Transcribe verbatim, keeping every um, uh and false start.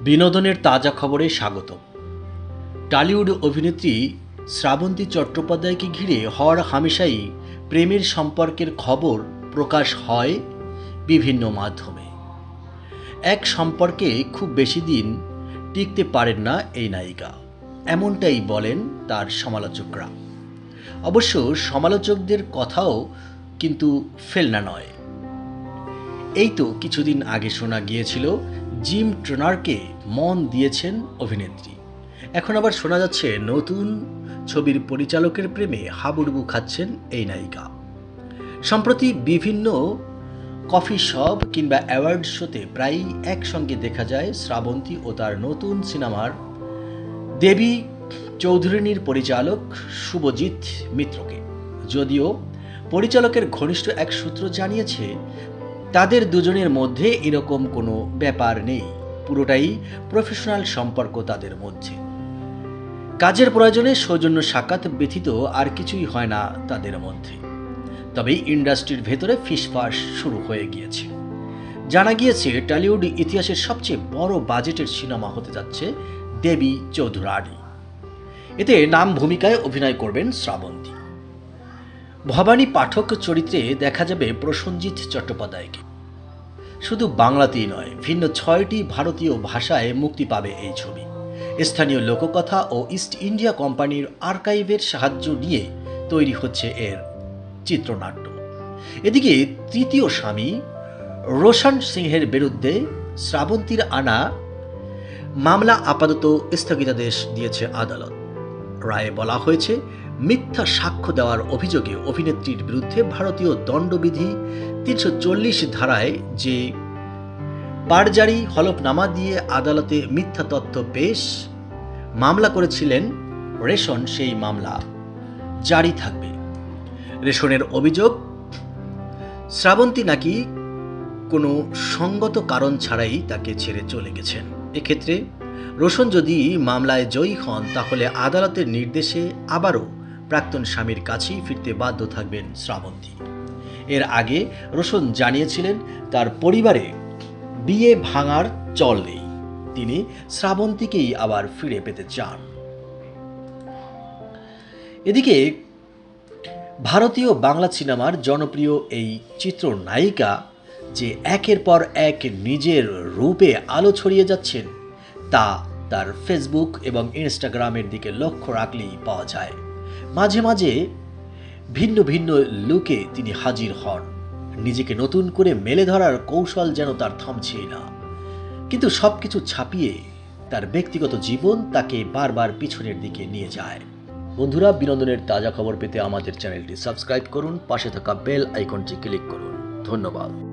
বিনোদনের তাজা খবরে স্বাগত। টলিউড অভিনেত্রী শ্রাবন্তী চট্টোপাধ্যায়কে ঘিরে হর হামেশাই প্রেমের সম্পর্কের খবর প্রকাশ হয় বিভিন্ন মাধ্যমে। এক সম্পর্কে খুব বেশি দিন টিকতে পারেন না এই নায়িকা, এমনটাই বলেন তার সমালোচকরা। অবশ্য সমালোচকদের কথাও কিন্তু ফেলনা নয়। এই তো কিছুদিন আগে শোনা গিয়েছিল জিম ট্রেনারকে মন দিয়েছেন অভিনেত্রী। এখন আবার শোনা যাচ্ছে নতুন ছবির পরিচালকের প্রেমে হাবুডুবু খাচ্ছেন এই নায়িকা। সম্প্রতি বিভিন্ন কফি শপ কিংবা অ্যাওয়ার্ড শোতে প্রায়ই একসঙ্গে দেখা যায় শ্রাবন্তী ও তার নতুন সিনেমার দেবী চৌধুরানীর পরিচালক শুভজিৎ মিত্রকে। যদিও পরিচালকের ঘনিষ্ঠ এক সূত্র জানিয়েছে তাদের দুজনের মধ্যে এরকম কোনো ব্যাপার নেই, পুরোটাই প্রফেশনাল সম্পর্ক তাদের মধ্যে। কাজের প্রয়োজনে সৌজন্য সাক্ষাৎ ব্যতীত আর কিছুই হয় না তাদের মধ্যে। তবে ইন্ডাস্ট্রির ভেতরে ফিসফাস শুরু হয়ে গিয়েছে। জানা গিয়েছে টলিউড ইতিহাসের সবচেয়ে বড় বাজেটের সিনেমা হতে যাচ্ছে দেবী চৌধুরানী। এতে নাম ভূমিকায় অভিনয় করবেন শ্রাবন্তী। ভবানী পাঠক চরিত্রে দেখা যাবে প্রসেনজিৎ চট্টোপাধ্যায়কে। শুধু বাংলাতেই নয়, ভিন্ন ছয়টি ভারতীয় ভাষায় মুক্তি পাবে এই ছবি। স্থানীয় লোককথা ও ইস্ট ইন্ডিয়া কোম্পানির আর্কাইভের সাহায্য নিয়ে তৈরি হচ্ছে এর চিত্রনাট্য। এদিকে তৃতীয় স্বামী রোশন সিংহের বিরুদ্ধে শ্রাবন্তীর আনা মামলা আপাতত স্থগিতাদেশ দিয়েছে আদালত। রায়ে বলা হয়েছে, মিথ্যা সাক্ষ্য দেওয়ার অভিযোগে অভিনেত্রীর বিরুদ্ধে ভারতীয় দণ্ডবিধি তিনশো চল্লিশ ধারায় যে পারজারি হলফনামা দিয়ে আদালতে মিথ্যা তথ্য পেশ মামলা করেছিলেন রেশন, সেই মামলা জারি থাকবে। রেশনের অভিযোগ, শ্রাবন্তী নাকি কোনো সঙ্গত কারণ ছাড়াই তাকে ছেড়ে চলে গেছেন। এক্ষেত্রে রোশন যদি মামলায় জয়ী হন, তাহলে আদালতের নির্দেশে আবারও প্রাক্তন স্বামীর কাছেই ফিরতে বাধ্য থাকবেন শ্রাবন্তী। এর আগে রোশন জানিয়েছিলেন তার পরিবারে বিয়ে ভাঙার চল নেই, তিনি শ্রাবন্তীকেই আবার ফিরে পেতে চান। এদিকে ভারতীয় বাংলা সিনেমার জনপ্রিয় এই চিত্রনায়িকা যে একের পর এক নিজের রূপে আলো ছড়িয়ে যাচ্ছেন, তা তার ফেসবুক এবং ইনস্টাগ্রামের দিকে লক্ষ্য রাখলেই পাওয়া যায়। মাঝে মাঝে ভিন্ন ভিন্ন লুকে তিনি হাজির হন। নিজেকে নতুন করে মেলে ধরার কৌশল যেন তার থামছেই না, কিন্তু সবকিছু ছাপিয়ে তার ব্যক্তিগত জীবন তাকে বারবার পিছনের দিকে নিয়ে যায়। বন্ধুরা, বিনোদনের তাজা খবর পেতে আমাদের চ্যানেলটি সাবস্ক্রাইব করুন, পাশে থাকা বেল আইকনটি ক্লিক করুন। ধন্যবাদ।